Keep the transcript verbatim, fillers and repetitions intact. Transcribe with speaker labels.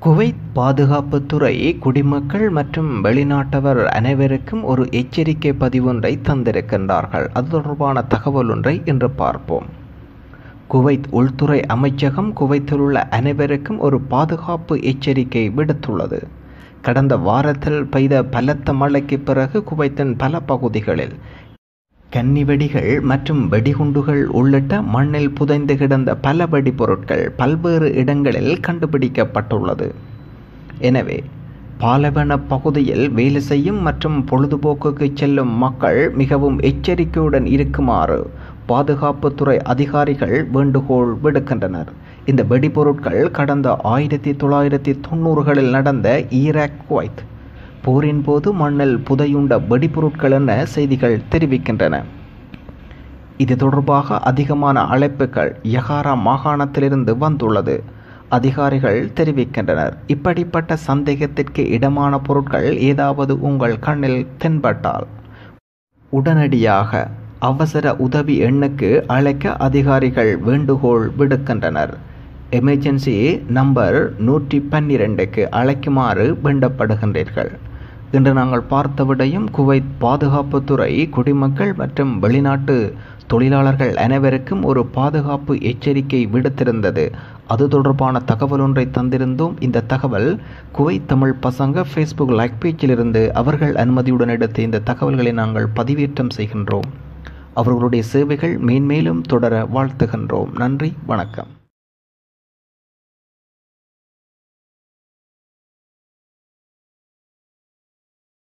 Speaker 1: Kuwait பாதுகாப்புத்துறை குடிமக்கள் மற்றும் வெளிநாட்டவர் அனைவருக்கும் ஒரு எச்சரிக்கை பதிவொன்றை தந்திருக்கின்றார்கள். அது தொடர்பான தகவல் ஒன்றை இன்று பார்ப்போம். குவைத் உள்துறை அமைச்சகம் குவைத்தில் உள்ள அனைவருக்கும் ஒரு பாதுகாப்பு எச்சரிக்கை விடுத்துள்ளது. கடந்த வாரத்தில் பெய்த பலத்த மழைக்கு பிறகு குவைத்தின் பல பகுதிகளில் கன்னிவெடிகள் மற்றும் வெடிகுண்டுகள் உள்ளிட்ட மண்ணில் புதைந்து கிடந்த பல வெடிபொருட்கள் பல்வேறு இடங்களில் கண்டுபிடிக்கப்பட்டுள்ளது. எனவே பாலைவன பகுதியில் வேலை செய்யும் மற்றும் பொழுதுபோக்குக்கு செல்லும் மக்கள் மிகவும் எச்சரிக்கையுடன் இருக்குமாறு பாதுகாப்புத்துறை அதிகாரிகள் வேண்டுகோள் விடுக்கின்றனர். இந்த வெடிபொருட்கள் கடந்த ஆயிரத்தி தொள்ளாயிரத்தி தொண்ணூறுகளில் நடந்த ஈராக் குவைத் போரின் போது மண்ணில் புதையுண்ட வெடிபொருட்கள் என செய்திகள் தெரிவிக்கின்றன. இது தொடர்பாக அதிகமான அழைப்புகள் யகாரா மாகாணத்திலிருந்து வந்துள்ளது. அதிகாரிகள் தெரிவிக்கின்றனர், இப்படிப்பட்ட சந்தேகத்திற்கு இடமான பொருட்கள் ஏதாவது உங்கள் கண்ணில் தென்பட்டால் உடனடியாக அவசர உதவி எண்ணுக்கு அழைக்க அதிகாரிகள் வேண்டுகோள் விடுக்கின்றனர். எமர்ஜென்சி நம்பர் நூற்றி பன்னிரெண்டுக்கு அழைக்குமாறு வேண்டப்படுகின்றீர்கள். இன்று நாங்கள் பார்த்த விடையும் குவைத் பாதுகாப்புத்துறை குடிமக்கள் மற்றும் வெளிநாட்டு தொழிலாளர்கள் அனைவருக்கும் ஒரு பாதுகாப்பு எச்சரிக்கை விடுத்திருந்தது. அது தொடர்பான தகவல் ஒன்றை தந்திருந்தோம். இந்த தகவல் குவைத் தமிழ் பசங்க ஃபேஸ்புக் லைக் பேஜிலிருந்து அவர்கள் அனுமதியுடன் எடுத்த இந்த தகவல்களை நாங்கள் பதிவேற்றம் செய்கின்றோம். அவர்களுடைய சேவைகள் மேன்மேலும் தொடர வாழ்த்துகின்றோம். நன்றி, வணக்கம்.